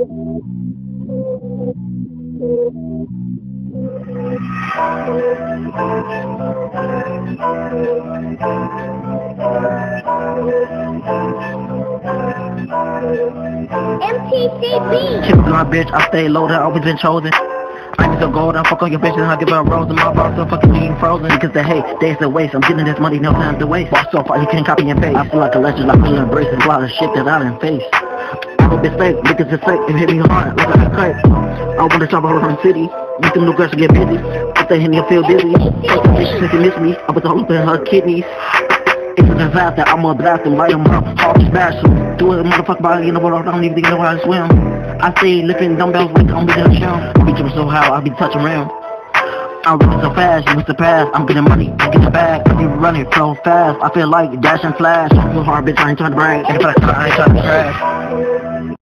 MTCB. Chick my bitch, I stay loaded, always been chosen. I need some gold, I fuck on your bitch and I give her a rose. And my boss still fucking eating frozen. Because they hate, days to waste. I'm getting this money, no time to waste. Boss so far, you can't copy and paste. I feel like a legend, like I'm embracing a lot of shit that I done face. I hope it's fake, niggas is fake, it hit me hard, like a crack. I wanna travel around the city, make them little girls to get busy. If they hit me, I feel dizzy. Fuck the bitch since you miss me, I was all up in her kidneys. It's a disaster, I'ma blast them, light them up, all the smash them. Do it, motherfucker, body in the water, I don't even know how to swim. I stay lifting dumbbells like I'm in the gym. I be jumping so high, I be touching rim. I'm running so fast, you must surpass. I'm getting money, I get the bag. I be running so fast, I feel like Dash and Flash. I'm so hard, bitch, I ain't trying to brag. I ain't trying to crash.